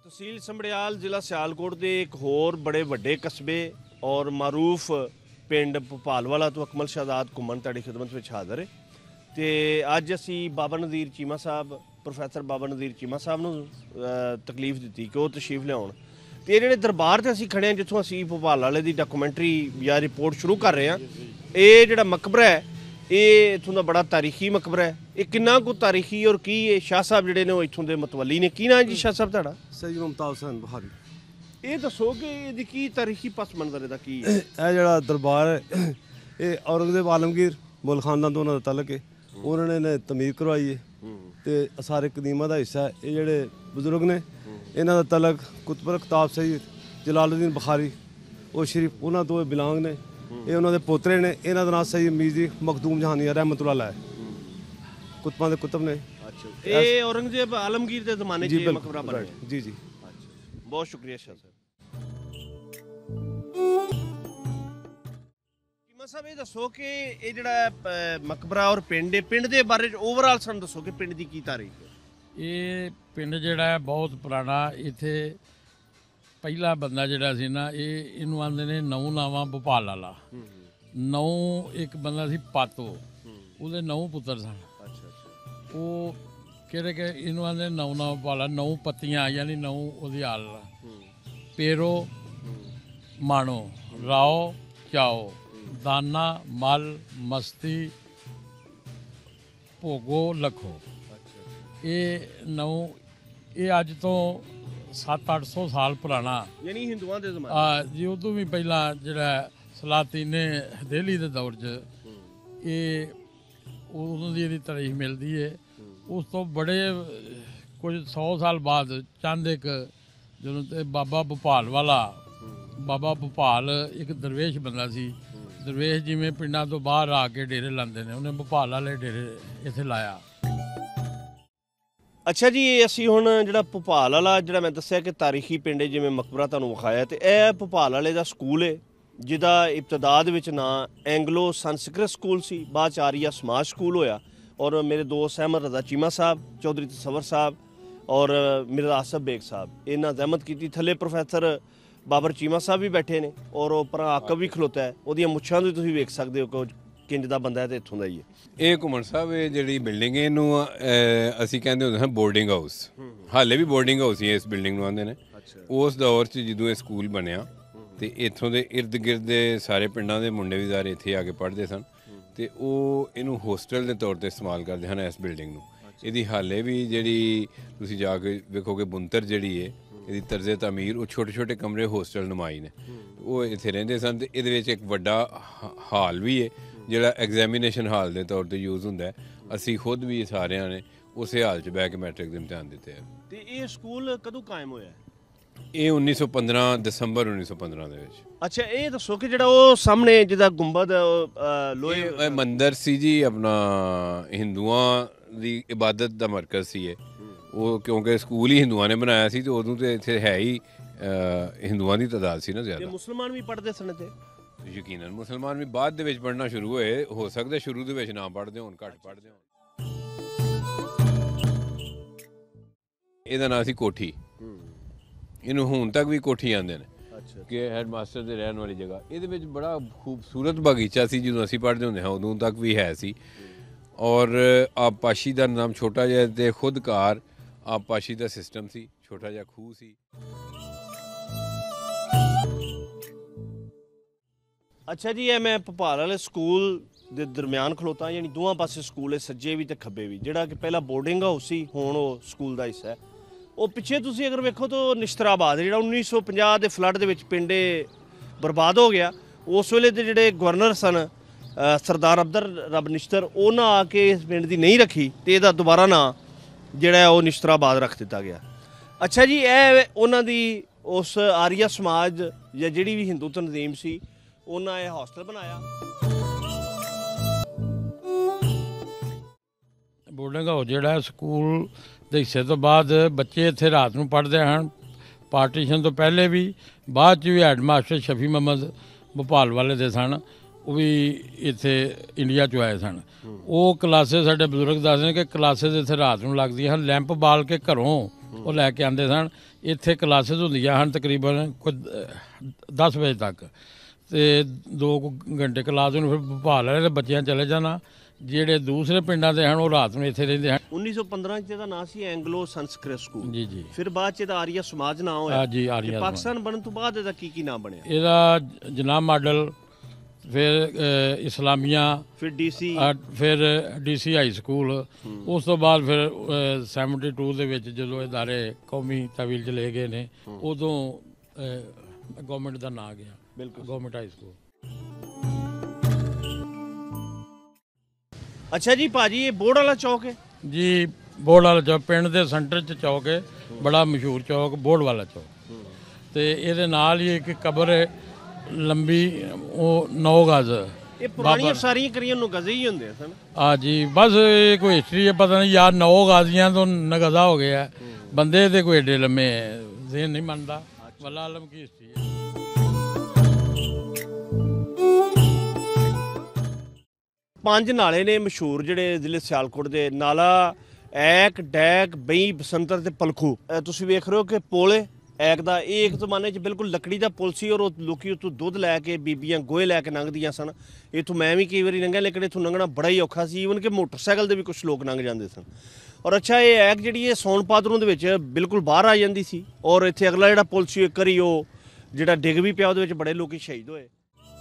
तहसील संबड़ियाल जिला सियालकोट के एक होर बड़े वड्डे कस्बे और मारूफ पिंड भोपालवाला तो अकमल शहजाद घुमन तुहाडी खिदमत में हाज़र है। तो अज असी बाबा नज़ीर चीमा साहब प्रोफैसर बाबा नज़ीर चीमा साहब नूं तकलीफ दी कि वह तशरीफ लियाउण ते ये जिहड़े दरबार ते असी खड़े हैं जिथों असी भोपाल वाले दी डॉक्यूमेंटरी या रिपोर्ट शुरू कर रहे हैं। ये जिहड़ा मकबरा है ये इत्थों का बड़ा तारीखी मकबरा है। ये किन्ना कु तारीखी और की ये शाह साहब जिहड़े ने इत्थों के मतवली ने की नाम जी शाह साहब तुहाडा? सैयद मुमताज़ हुसैन बुखारी। ये दसो कि इहदी की तारीखी पस मंजर इहदा की है? ਇਹ ਜਿਹੜਾ ਦਰਬਾਰ ਹੈ ਇਹ ਔਰੰਗਜ਼ੇਬ ਆਲਮਗੀਰ ਮੁਗਲ ਖਾਨਦਾਨ ਤੋਂ ਉਹਨਾਂ ਦਾ ਤਾਲੁਕ ਹੈ। ਉਹਨਾਂ ਨੇ ਤਮੀਰ ਕਰਵਾਈ ਹੈ ਤੇ ਸਾਰੇ ਕਦੀਮਾ ਦਾ ਹਿੱਸਾ ਹੈ। ਇਹ ਜਿਹੜੇ ਬਜ਼ੁਰਗ ਨੇ ਇਹਨਾਂ ਦਾ ਤਾਲੁਕ ਕੁਤਬੁਲ ਖਤਾਬ ਸਈਦ ਜਲਾਲੁਦੀਨ ਬੁਖਾਰੀ ਉਹ ਸ਼ਰੀਫ ਉਹਨਾਂ ਤੋਂ ਬਿਲੋਂਗ ਨੇ। ਇਹ ਉਹਨਾਂ ਦੇ ਪੋਤਰੇ ਨੇ। ਇਹਨਾਂ ਦਾ ਨਾਮ ਸਈਦ ਮੀਰਜੀ ਮਖਦੂਮ ਜਹਾਨੀਆ ਰਹਿਮਤੁल्लाह अलैह ਕੁਤਬਾਂ ਦੇ ਕੁਤਬ ਨੇ। अच्छा ये औरंगजेब आलमगीर के जमाने जी च मकबरा बना है। जी जी बहुत शुक्रिया शाह साहब। चीमा साहब ये दसो कि ये जिहड़ा मकबरा और पिंड है पिंड के बारे ओवरऑल सानूं दसो कि पिंड की तारीख है? ये पिंड जिहड़ा है बहुत पुराना। इत्थे पहला बंदा जिहड़ा सी ना इहनूं आंदे ने नौ नावां भोपाल वाला। नौ एक बंदा सी पातो ਉਹਦੇ 9 ਪੁੱਤਰ ਸਨ। ਉਹ ਕਿਹੜੇ ਕਿ ਇਹਨੂੰ ਆਂਦੇ ਨੌ ਨਾਮ ਵਾਲਾ 9 ਪੱਤੀਆਂ ਯਾਨੀ 9 ਉਹਦੀ ਹਾਲ ਪੇਰੋ ਮਾਣੋ ਰਾਓ ਚਾਓ ਦਾਨਾ ਮਲ ਮਸਤੀ ਭੋਗੋ ਲਖੋ। ਇਹ 9 ਇਹ ਅੱਜ ਤੋਂ 700-800 ਸਾਲ ਪੁਰਾਣਾ यानी हिंदुओं के जमाने ਜੀ ਉਦੋਂ ਵੀ ਪਹਿਲਾਂ ਜਿਹੜਾ ਸਲਾਤੀਨੇ ਹਦੇਲੀ ਦੇ ਦੌਰ 'ਚ ਇਹ ਉਦੋਂ ਦੀ ਇਹਦੀ ਤਾਰੀਖ ਮਿਲਦੀ ਹੈ। ਉਸ ਤੋਂ ਬੜੇ ਕੁਝ 100 ਸਾਲ ਬਾਅਦ ਚੰਦ ਇੱਕ ਜਦੋਂ ਤੇ ਬਾਬਾ ਭੋਪਾਲ ਵਾਲਾ ਬਾਬਾ ਭੋਪਾਲ ਇੱਕ ਦਰਵੇਸ਼ ਬੰਦਾ ਸੀ। ਦਰਵੇਸ਼ ਜਿਵੇਂ ਪਿੰਡਾਂ ਤੋਂ ਬਾਹਰ ਆ ਕੇ ਡੇਰੇ ਲਾਉਂਦੇ ਨੇ ਉਹਨੇ ਭੋਪਾਲ ਵਾਲੇ ਡੇਰੇ ਇੱਥੇ ਲਾਇਆ। अच्छा जी ये असी हुण जिहड़ा भोपाल वाला जिहड़ा मैं दस्सिया कि तारीखी पिंड जिवें मकबरा तुहानूं विखाया ते यह भोपाल वाले दा स्कूल है जिहदा इब्तदा दे विच नां एंगलो संस्कृत स्कूल सी बाद च आरिया समाज स्कूल होया। और मेरे दोस्त अहमद रजा चीमा साहब चौधरी तसवर साहब और मिर्जा आसफ बेग साहब इन्हां जहमत की थले प्रोफैसर बाबर चीमा साहब भी बैठे ने और उपर आकब भी खलोता है। ਉਹਦੀਆਂ ਮੁੱਛਾਂ ਤੋਂ ਤੁਸੀਂ ਵੇਖ ਸਕਦੇ ਹੋ ਕਿ ਕਿੰਜ ਦਾ ਬੰਦਾ ਹੈ ਤੇ ਇੱਥੋਂ ਦਾ ਹੀ ਹੈ। ਇਹ ਘੁੰਮਣ ਸਾਹਿਬ ਇਹ ਜਿਹੜੀ ਬਿਲਡਿੰਗ ਹੈ ਇਹਨੂੰ ਅਸੀਂ ਕਹਿੰਦੇ ਹੁੰਦੇ ਹਾਂ ਬੋਰਡਿੰਗ ਹਾਊਸ। ਹਾਲੇ ਵੀ ਬੋਰਡਿੰਗ ਹਾਊਸ ਹੀ ਇਸ ਬਿਲਡਿੰਗ ਨੂੰ ਆਉਂਦੇ ਨੇ। ਉਸ ਦੌਰ 'ਚ ਜਦੋਂ ਇਹ ਸਕੂਲ ਬਣਿਆ ਤੇ ਇੱਥੋਂ ਦੇ ਇਰਦ ਗਿਰਦ ਦੇ ਸਾਰੇ ਪਿੰਡਾਂ ਦੇ ਮੁੰਡੇ ਵੀ ਸਾਰੇ ਇੱਥੇ ਆ ਕੇ ਪੜ੍ਹਦੇ ਸਨ ਤੇ ਉਹ ਇਹਨੂੰ ਹੋਸਟਲ ਦੇ ਤੌਰ ਤੇ ਇਸਤੇਮਾਲ ਕਰਦੇ ਹਨ ਇਸ ਬਿਲਡਿੰਗ ਨੂੰ। ਇਹਦੀ ਹਾਲੇ ਵੀ ਜਿਹੜੀ ਤੁਸੀਂ ਜਾ ਕੇ ਵੇਖੋਗੇ ਬੁੰਤਰ ਜਿਹੜੀ ਹੈ ਇਹਦੀ ਤਰਜ਼ੇ ਤਾਮੀਰ ਉਹ ਛੋਟੇ ਛੋਟੇ ਕਮਰੇ ਹੋਸਟਲ ਨੁਮਾਈ ਨੇ ਉਹ ਇੱਥੇ ਰਹਿੰਦੇ ਸਨ। ਤੇ ਇਹਦੇ ਵਿੱਚ ਇੱਕ ਵੱਡਾ ਹਾਲ ਵੀ ਹੈ ਜਿਹੜਾ ਐਗਜ਼ਾਮੀਨੇਸ਼ਨ ਹਾਲ ਦੇ ਤੌਰ ਤੇ ਯੂਜ਼ ਹੁੰਦਾ। ਅਸੀਂ ਖੁਦ ਵੀ ਸਾਰਿਆਂ ਨੇ ਉਸੇ ਹਾਲ 'ਚ ਬਹਿ ਕੇ ਮੈਟ੍ਰਿਕ ਦੇ ਇਮਤਿਹਾਨ ਦਿੱਤੇ ਆ। ਤੇ ਇਹ ਸਕੂਲ ਕਦੋਂ ਕਾਇਮ ਹੋਇਆ? ਇਹ 1915 ਦਸੰਬਰ 1915 ਦੇ ਵਿੱਚ। ਅੱਛਾ ਇਹ ਦੱਸੋ ਕਿ ਜਿਹੜਾ ਉਹ ਸਾਹਮਣੇ ਜਿਹਦਾ ਗੁੰਬਦ ਲੋਹੇ ਇਹ ਮੰਦਰ ਸੀ ਜੀ ਆਪਣਾ ਹਿੰਦੂਆਂ ਦੀ ਇਬਾਦਤ ਦਾ ਮਰਕਜ਼ ਸੀ ਇਹ। ਉਹ ਕਿਉਂਕਿ ਸਕੂਲ ਹੀ ਹਿੰਦੂਆਂ ਨੇ ਬਣਾਇਆ ਸੀ ਤੇ ਉਦੋਂ ਤੇ ਇੱਥੇ ਹੈ ਹੀ ਹਿੰਦੂਆਂ ਦੀ ਤਾਦਾਦ ਸੀ ਨਾ ਜ਼ਿਆਦਾ। ਮੁਸਲਮਾਨ ਵੀ ਪੜ੍ਹਦੇ ਸਨ ਤੇ ਯਕੀਨਨ ਮੁਸਲਮਾਨ ਵੀ ਬਾਅਦ ਦੇ ਵਿੱਚ ਪੜ੍ਹਨਾ ਸ਼ੁਰੂ ਹੋਏ। ਹੋ ਸਕਦਾ ਸ਼ੁਰੂ ਦੇ ਵਿੱਚ ਨਾ ਪੜ੍ਹਦੇ ਹੋਣ ਘੱਟ ਪੜ੍ਹਦੇ ਹੋਣ। ਇਹਦਾ ਨਾਂ ਸੀ ਕੋਠੀ। ਇਹਨੂੰ ਹੁਣ ਤੱਕ ਵੀ ਕੋਠੀ ਆਉਂਦੇ ਨੇ ਕਿ ਹੈਡ ਮਾਸਟਰ ਦੇ ਰਹਿਣ ਵਾਲੀ ਜਗ੍ਹਾ। ਇਹਦੇ ਵਿੱਚ ਬੜਾ ਖੂਬਸੂਰਤ ਬਾਗੀਚਾ ਸੀ ਜਦੋਂ ਅਸੀਂ ਪੜ੍ਹਦੇ ਹੁੰਦੇ ਹਾਂ ਉਦੋਂ ਤੱਕ ਵੀ ਹੈ ਸੀ। ਔਰ ਆਬਪਾਸ਼ੀ ਦਾ ਨਿਜ਼ਾਮ ਛੋਟਾ ਜਿਹਾ ਤੇ ਖੁਦਕਾਰ ਆਬਪਾਸ਼ੀ ਦਾ ਸਿਸਟਮ ਸੀ। ਛੋਟਾ ਜਿਹਾ ਖੂਹ ਸੀ। अच्छा जी मैं भोपाल वाले स्कूल ਦੇ ਦਰਮਿਆਨ ਖਲੋਤਾ ਯਾਨੀ ਦੋਵਾਂ ਪਾਸੇ ਸਕੂਲ ਹੈ ਸੱਜੇ ਵੀ ਤੇ ਖੱਬੇ ਵੀ। ਜਿਹੜਾ ਕਿ ਪਹਿਲਾਂ ਬੋਰਡਿੰਗ ਹਾਊਸ ਸੀ ਹੁਣ ਉਹ ਸਕੂਲ ਦਾ ਹਿੱਸਾ ਹੈ। ਉਹ ਪਿੱਛੇ ਤੁਸੀਂ ਅਗਰ ਵੇਖੋ ਤਾਂ ਨਿਸ਼ਤਰਾਬਾਦ ਜਿਹੜਾ 1950 ਦੇ ਫਲੱਡ ਦੇ ਵਿੱਚ ਪਿੰਡੇ ਬਰਬਾਦ ਹੋ ਗਿਆ। ਉਸ ਵੇਲੇ ਦੇ ਜਿਹੜੇ ਗਵਰਨਰ ਸਨ ਸਰਦਾਰ ਅਬਦਰ ਰੱਬ ਨਿਸ਼ਤਰ ਉਹਨਾਂ ਆ ਕੇ ਇਸ ਪਿੰਡ ਦੀ ਨਹੀਂ ਰੱਖੀ ਤੇ ਇਹਦਾ ਦੁਬਾਰਾ ਨਾਂ ਜਿਹੜਾ ਉਹ ਨਿਸ਼ਤਰਾਬਾਦ ਰੱਖ ਦਿੱਤਾ ਗਿਆ। ਅੱਛਾ ਜੀ ਇਹ ਉਹਨਾਂ ਦੀ ਉਸ ਆਰੀਆ ਸਮਾਜ ਜਾਂ ਜਿਹੜੀ ਵੀ ਹਿੰਦੂ ਤਨਜ਼ੀਮ ਸੀ ਉਹਨਾਂ ਇਹ ਹੌਸਟਲ ਬਣਾਇਆ। ਬੋਰਡਿੰਗ ਹਾਊਸ ਜਿਹੜਾ ਸਕੂਲ ਦੇ ਹਿੱਸੇ ਤੋਂ ਬਾਅਦ ਬੱਚੇ ਇੱਥੇ ਰਾਤ ਨੂੰ ਪੜ੍ਹਦੇ ਹਨ। ਪਾਰਟੀਸ਼ਨ ਤੋਂ ਪਹਿਲੇ ਵੀ ਬਾਅਦ 'ਚ ਵੀ ਹੈਡ ਮਾਸਟਰ ਸ਼ਫੀ ਮੁਹੰਮਦ ਭੋਪਾਲ ਵਾਲੇ ਦੇ ਸਨ। ਉਹ ਵੀ ਇੱਥੇ ਇੰਡੀਆ 'ਚੋਂ ਆਏ ਸਨ। ਉਹ ਕਲਾਸਿਸ ਸਾਡੇ ਬਜ਼ੁਰਗ ਦੱਸਦੇ ਨੇ ਕਿ ਕਲਾਸਿਸ ਇੱਥੇ ਰਾਤ ਨੂੰ ਲੱਗਦੀਆਂ ਹਨ। ਲੈਂਪ ਬਾਲ ਕੇ ਘਰੋਂ ਉਹ ਲੈ ਕੇ ਆਉਂਦੇ ਸਨ। ਇੱਥੇ ਕਲਾਸਿਸ ਹੁੰਦੀਆਂ ਹਨ ਤਕਰੀਬਨ ਕੋਈ 10 ਵਜੇ ਤੱਕ, ਤੇ 2 ਘੰਟੇ ਕਲਾਸ ਨੂੰ ਫਿਰ ਭੋਪਾਲ ਵਾਲੇ ਦੇ ਬੱਚਿਆਂ ਚਲੇ ਜਾਣਾ। ਜਿਹੜੇ ਦੂਸਰੇ ਪਿੰਡਾਂ ਦੇ ਹਨ ਉਹ ਰਾਤ ਨੂੰ ਇੱਥੇ ਰਹਿੰਦੇ ਹਨ। 1915 ਚ ਇਹਦਾ ਨਾਂ ਸੀ ਐਂਗਲੋ ਸੰਸਕ੍ਰਿਤ ਸਕੂਲ। ਜੀ ਜੀ। ਫਿਰ ਬਾਅਦ ਚ ਇਹਦਾ ਆਰੀਆ ਸਮਾਜ ਨਾਂ ਹੋਇਆ। ਜੀ ਆਰੀਆ ਤੇ ਪਾਕਿਸਤਾਨ ਬਣਨ ਤੋਂ ਬਾਅਦ ਇਹਦਾ ਕੀ ਨਾਂ ਬਣਿਆ? ਇਹਦਾ ਜਨਾਬ ਮਾਡਲ, ਫਿਰ ਇਸਲਾਮੀਆ, ਫਿਰ ਡੀਸੀ, ਫਿਰ ਡੀਸੀ ਹਾਈ ਸਕੂਲ। ਉਸ ਤੋਂ ਬਾਅਦ ਫਿਰ 72 ਦੇ ਵਿੱਚ ਜਦੋਂ ਇਦਾਰੇ ਕੌਮੀ ਤਹਵੀਲ ਚ ਲੈ ਗਏ ਨੇ, ਉਦੋਂ ਗਵਰਨਮੈਂਟ ਦਾ ਨਾਂ ਗਿਆ। ਬਿਲਕੁਲ, ਗਵਰਨਮੈਂਟ ਹਾਈ ਸਕੂਲ। ਅੱਛਾ ਜੀ ਭਾਜੀ, ਇਹ ਬੋਰਡ ਵਾਲਾ ਚੌਕ ਹੈ ਜੀ? ਬੋਰਡ ਵਾਲਾ ਚੌਕ ਪਿੰਡ ਦੇ ਸੈਂਟਰ 'ਚ ਚੌਕ ਹੈ, ਬੜਾ ਮਸ਼ਹੂਰ ਚੌਕ ਬੋਰਡ ਵਾਲਾ ਚੌਕ। ਤੇ ਇਹਦੇ ਨਾਲ ਹੀ ਇੱਕ ਕਬਰ ਹੈ ਲੰਬੀ, ਉਹ 9 ਗਜ਼। ਇਹ ਪੁਰਾਣੀਆਂ ਸਾਰੀਆਂ ਕਰੀਆਂ ਨੂੰ ਗਜ਼ੇ ਹੀ ਹੁੰਦੇ ਸਨ। ਹਾਂ ਜੀ, ਬਸ ਇਹ ਕੋਈ ਹਿਸਟਰੀ ਹੈ, ਪਤਾ ਨਹੀਂ ਯਾਰ 9 ਗਾਜ਼ੀਆਂ ਤੋਂ ਨਗਜ਼ਾ ਹੋ ਗਿਆ। ਬੰਦੇ ਤੇ ਕੋਈ ਏਡੇ ਲੰਮੇ ਜ਼ਹਿਨ ਨਹੀਂ ਮੰਨਦਾ। ਵੱਲਾ ਆਲਮ ਕੀ ਹਿਸਟਰੀ ਹੈ। ਪੰਜ ਨਾਲੇ ਨੇ ਮਸ਼ਹੂਰ ਜਿਹੜੇ ਜ਼ਿਲ੍ਹੇ ਸਿਆਲਕੋਟ ਦੇ, ਨਾਲਾ, ਐਕ, ਡੈਕ, ਬਈ, ਬਸੰਤਰ ਤੇ ਪਲਖੂ। ਤੁਸੀਂ ਵੇਖ ਰਹੇ ਹੋ ਕਿ ਪੁਲ ਐਕ ਦਾ, ਇਹ ਇੱਕ ਜ਼ਮਾਨੇ 'ਚ ਬਿਲਕੁਲ ਲੱਕੜੀ ਦਾ ਪੁਲ ਸੀ, ਔਰ ਉਹ ਲੋਕੀ ਉੱਥੋਂ ਦੁੱਧ ਲੈ ਕੇ, ਬੀਬੀਆਂ ਗੋਹੇ ਲੈ ਕੇ ਲੰਘਦੀਆਂ ਸਨ। ਇੱਥੋਂ ਮੈਂ ਵੀ ਕਈ ਵਾਰੀ ਲੰਘਿਆ, ਲੇਕਿਨ ਇੱਥੋਂ ਲੰਘਣਾ ਬੜਾ ਹੀ ਔਖਾ ਸੀ। ਈਵਨ ਕਿ ਮੋਟਰਸਾਈਕਲ ਦੇ ਵੀ ਕੁਝ ਲੋਕ ਲੰਘ ਜਾਂਦੇ ਸਨ। ਔਰ ਅੱਛਾ, ਇਹ ਐਕ ਜਿਹੜੀ ਹੈ ਸੌਣ ਭਾਦਰੋਂ ਦੇ ਵਿੱਚ ਬਿਲਕੁਲ ਬਾਹਰ ਆ ਜਾਂਦੀ ਸੀ। ਔਰ ਇੱਥੇ ਅਗਲਾ ਜਿਹੜਾ ਪੁਲ ਸੀ, ਇੱਕ ਵਾਰੀ ਉਹ ਜਿਹੜਾ ਡਿੱਗ ਵੀ ਪਿਆ, ਉਹਦੇ ਵਿੱਚ ਬੜੇ ਲੋਕੀ ਸ਼ਹੀਦ ਹੋਏ।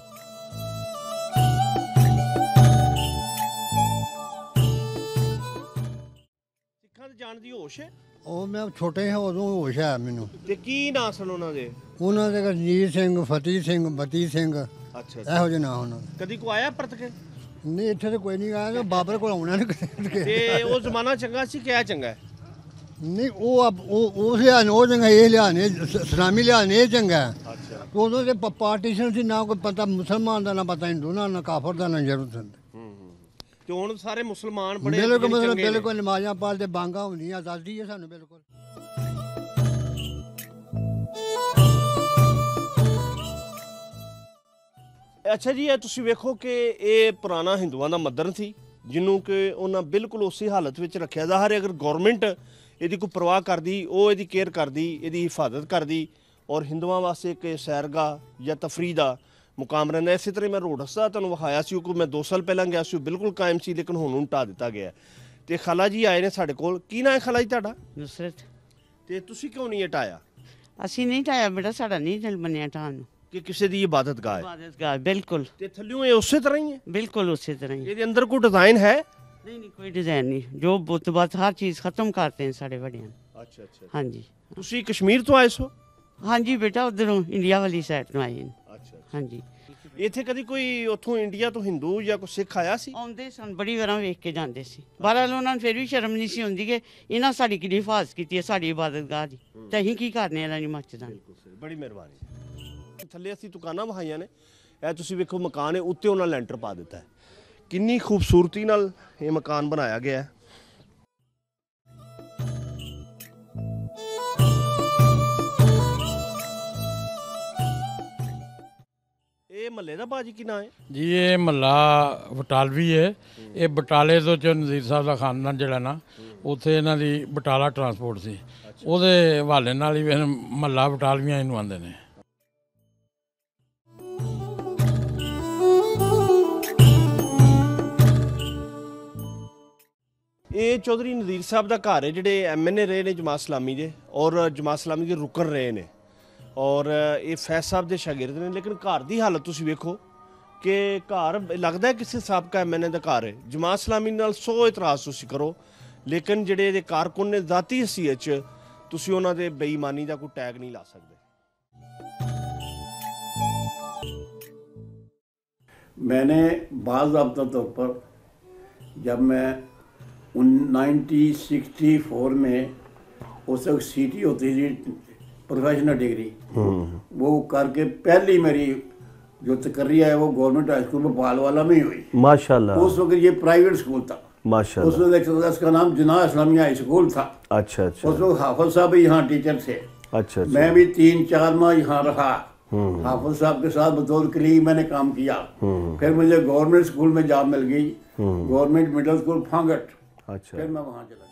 ਸਿੱਖਾਂ ਦੇ ਜਾਣ ਦੀ ਹੋਸ਼ ਹੈ? ਉਹ ਮੈਂ ਛੋਟੇ ਹਾਂ ਉਦੋਂ ਹੋਸ਼ ਹੈ ਮੈਨੂੰ। ਤੇ ਕੀ ਨਾਂ ਸਨ ਉਹਨਾਂ ਦੇ? ਉਹਨਾਂ ਦੇ ਰਣਜੀਤ ਸਿੰਘ, ਫਤਿਹ ਸਿੰਘ, ਬਤੀ ਸਿੰਘ, ਅੱਛਾ, ਇਹੋ ਜਿਹੇ ਨਾਂ ਉਹਨਾਂ ਦੇ। ਕਦੀ ਕੋ ਆਇਆ ਪਰਤ ਕੇ? ਨਹੀਂ, ਇੱਥੇ ਤਾਂ ਕੋਈ ਨਹੀਂ ਆਇਆ। ਬਾਬਰ ਕੋਲ ਆਉਣਾ ਨਹੀਂ। ਤੇ ਉਹ ਜ਼ਮਾਨਾ ਚੰਗਾ ਸੀ ਕਿ ਆ ਚੰਗਾ ਹੈ? ਨਹੀਂ, ਉਹ ਲਿਆ ਨੇ, ਉਹ ਚੰਗਾ, ਇਹ ਲਿਆ ਨੇ, ਇਸਲਾਮੀ ਲਿਆ ਨੇ, ਇਹ ਚੰਗਾ। ਅੱਛਾ। ਉਦੋਂ ਦੇ ਪਾਰਟੀਸ਼ਨ ਸੀ, ਨਾ ਕੋਈ ਪਤਾ ਮੁਸਲਮਾਨ ਦਾ, ਨਾ ਪਤਾ ਹਿੰਦੂ ਦਾ, ਨਾ ਕਾਫਰ ਦਾ, ਨਾ ਜ਼ਰੂਰ। ਤੇ ਹੁਣ ਸਾਰੇ ਮੁਸਲਮਾਨ ਬੜੇ ਬਿਲਕੁਲ ਨਮਾਜ਼ਾਂ ਪੜ੍ਹਦੇ, ਬਾਂਗਾ ਹੁੰਦੀਆਂ, ਆਜ਼ਾਦੀ ਹੈ ਸਾਨੂੰ ਬਿਲਕੁਲ। ਅੱਛਾ ਜੀ, ਇਹ ਤੁਸੀਂ ਵੇਖੋ ਕਿ ਇਹ ਪੁਰਾਣਾ ਹਿੰਦੂਆਂ ਦਾ ਮੰਦਿਰ ਸੀ, ਜਿਹਨੂੰ ਕਿ ਉਹਨਾਂ ਬਿਲਕੁਲ ਉਸੇ ਹਾਲਤ ਵਿੱਚ ਰੱਖਿਆ ਦਾ। ਹਰ ਅਗਰ ਗੌਰਮੈਂਟ ਇਹਦੀ ਕੋਈ ਪਰਵਾਹ ਕਰਦੀ, ਉਹ ਇਹਦੀ ਕੇਅਰ ਕਰਦੀ, ਇਹਦੀ ਹਿਫਾਜ਼ਤ ਕਰਦੀ, ਔਰ ਹਿੰਦੂਆਂ ਵਾਸਤੇ ਇੱਕ ਸੈਰਗਾਹ ਜਾਂ ਤਫਰੀਹ ਦਾ ਮੁਕਾਮ ਰਹਿੰਦਾ। ਇਸੇ ਤਰ੍ਹਾਂ ਮੈਂ ਰੋਡ ਰਸਤਾ ਤੁਹਾਨੂੰ ਵਿਖਾਇਆ ਸੀ, ਉਹ ਮੈਂ 2 ਸਾਲ ਪਹਿਲਾਂ ਗਿਆ ਸੀ, ਉਹ ਬਿਲਕੁਲ ਕਾਇਮ ਸੀ, ਲੇਕਿਨ ਹੁਣ ਢਾਹ ਦਿੱਤਾ ਗਿਆ। ਤੇ ਖਾਲਾ ਜੀ ਆਏ ਨੇ ਸਾਡੇ ਕੋਲ। ਕੀ ਨਾਂ ਹੈ ਖਾਲਾ ਜੀ ਤੁਹਾਡਾ? ਨੁਸਰਤ। ਤੇ ਤੁਸੀਂ ਕਿਉਂ ਨਹੀਂ ਹਟਾਇਆ? ਅਸੀਂ ਨਹੀਂ ਢਾਇਆ ਬੇਟਾ, ਸਾਡਾ ਨਹੀਂ ਦਿਲ ਬਣਿਆ ਢਾਹਣ ਨੂੰ। ਕਿ ਕਿਸੇ ਦੀ ਇਬਾਦਤਗਾਹ ਹੈ? ਇਬਾਦਤਗਾਹ ਬਿਲਕੁਲ। ਤੇ ਥੱਲਿਓਂ ਇਹ ਉਸੇ ਤਰ੍ਹਾਂ ਹੀ ਹੈ? ਬਿਲਕੁਲ ਉਸੇ ਤਰ੍ਹਾਂ ਹੀ। ਇਹਦੇ ਅੰਦਰ ਕੋਈ ਡਿਜ਼ਾਈਨ ਹੈ? ਨਹੀਂ ਨਹੀਂ, ਕੋਈ ਡਿਜ਼ਾਈਨ ਨਹੀਂ। ਜੋ ਬੁੱਤ ਬਾਤ ਹਰ ਚੀਜ਼ ਖਤਮ ਕਰਤੇ हैं ਸਾਡੇ ਵੱਡਿਆਂ ਨੇ। ਅੱਛਾ ਅੱਛਾ। ਹਾਂਜੀ। ਤੁਸੀਂ ਕਸ਼ਮੀਰ ਤੋਂ ਆਏ ਸੋ? ਹਾਂਜੀ ਬੇਟਾ, ਉਧਰੋਂ ਇੰਡੀਆ ਵਾਲੀ ਸਾਈਡ ਤੋਂ ਆਏ ਨੇ। ਅੱਛਾ। ਹਾਂਜੀ। ਇੱਥੇ ਕਦੀ ਕੋਈ ਉੱਥੋਂ ਇੰਡੀਆ ਤੋਂ ਹਿੰਦੂ ਜਾਂ ਕੋਈ ਸਿੱਖ ਆਇਆ ਸੀ? ਆਉਂਦੇ ਸਨ, ਬੜੀ ਵਾਰਾਂ ਵੇਖ ਕੇ ਜਾਂਦੇ ਸੀ। ਬਹਰਹਾਲ ਉਹਨਾਂ ਨੂੰ ਫਿਰ ਵੀ ਸ਼ਰਮ ਨਹੀਂ ਸੀ ਹੁੰਦੀ ਕਿ ਇਹਨਾਂ ਸਾਡੀ ਕਿੰਨੀ ਹਿਫਾਜ਼ਤ ਕੀਤੀ ਹੈ, ਸਾਡੀ ਇਬਾਦਤਗਾਹ ਦੀ, ਤੇ ਅਸੀਂ ਕੀ ਕਰਨੇ ਇਹਨਾਂ ਨਹੀਂ ਮੱਚਦਾ। ਬੜੀ ਮਿਹਰਬਾਨੀ। ਥੱਲੇ ਅਸੀਂ ਦੁਕਾਨਾਂ ਵਹਾਈਆਂ ਨੇ। ਇਹ ਤੁਸੀਂ ਵੇਖੋ ਮਕਾਨ ਹੈ, ਉੱਤੇ ਉਹਨਾਂ ਲੈਂਟਰ ਪਾ ਦਿੱਤਾ ਹੈ। ਕਿੰਨੀ ਖੂਬਸੂਰਤੀ ਨਾਲ ਇਹ ਮਕਾਨ ਬਣਾਇਆ ਗਿਆ ਹੈ। ਇਹ ਮਹੱਲੇ ਦਾ ਬਾਜੀ ਕੀ ਨਾਂ ਹੈ ਜੀ? ਇਹ ਮਹੱਲਾ ਬਟਾਲਵੀ ਹੈ। ਇਹ ਬਟਾਲੇ ਤੋਂ ਨਜ਼ੀਰ ਸਾਹਿਬ ਦਾ ਖਾਨਦਾਨ ਜਿਹੜਾ ਨਾ, ਉੱਥੇ ਇਹਨਾਂ ਦੀ ਬਟਾਲਾ ਟਰਾਂਸਪੋਰਟ ਸੀ, ਉਹਦੇ ਹਵਾਲੇ ਨਾਲ ਹੀ ਮਹੱਲਾ ਬਟਾਲਵੀਆਂ ਇਹਨੂੰ ਆਉਂਦੇ ਨੇ। ਇਹ ਚੌਧਰੀ ਨਜ਼ੀਰ ਸਾਹਿਬ ਦਾ ਘਰ ਹੈ, ਜਿਹੜੇ MNA ਰਹੇ ਨੇ ਜਮਾਤ ਇਸਲਾਮੀ ਦੇ, ਔਰ ਜਮਾਤ ਇਸਲਾਮੀ ਦੇ ਰੁਕਨ ਰਹੇ ਨੇ, ਔਰ ਇਹ ਫੈਜ਼ ਸਾਹਿਬ ਦੇ ਸ਼ਾਗਿਰਦ ਨੇ। ਲੇਕਿਨ ਘਰ ਦੀ ਹਾਲਤ ਤੁਸੀਂ ਵੇਖੋ ਕਿ ਘਰ ਲੱਗਦਾ ਕਿਸੇ ਸਾਬਕਾ MNA ਦਾ ਘਰ ਹੈ। ਜਮਾਤ ਇਸਲਾਮੀ ਨਾਲ 100 ਇਤਰਾਜ਼ ਤੁਸੀਂ ਕਰੋ, ਲੇਕਿਨ ਜਿਹੜੇ ਇਹਦੇ ਕਾਰਕੁਨ ਨੇ ਜ਼ਾਤੀ ਹਸੀਅਤ 'ਚ ਤੁਸੀਂ ਉਹਨਾਂ ਦੇ ਬੇਈਮਾਨੀ ਦਾ ਕੋਈ ਟੈਗ ਨਹੀਂ ਲਾ ਸਕਦੇ। मैंने बाज़ाब्ता तौर पर जब मैं 1964 में उस वक्त CT होती थी, प्रोफेशनल डिग्री, वो करके पहली मेरी जो तकर्रिया है वो गवर्नमेंट हाई स्कूल भोपाल वाला में ही हुई माशाल्लाह। उस वक्त ये प्राइवेट स्कूल था माशाल्लाह। उस वक्त इसका नाम जिना इस्लामिया हाई स्कूल था। अच्छा अच्छा। उस वक्त हाफिज साहब भी यहाँ टीचर थे। अच्छा। मैं भी 3-4 माह यहाँ रहा। हाफिज साहब के साथ बतौर क्लीग मैंने काम किया। फिर मुझे गवर्नमेंट स्कूल में जॉब मिल गई, गवर्नमेंट मिडिल स्कूल फांगट। अच्छा। फिर मैं वहाँ चला।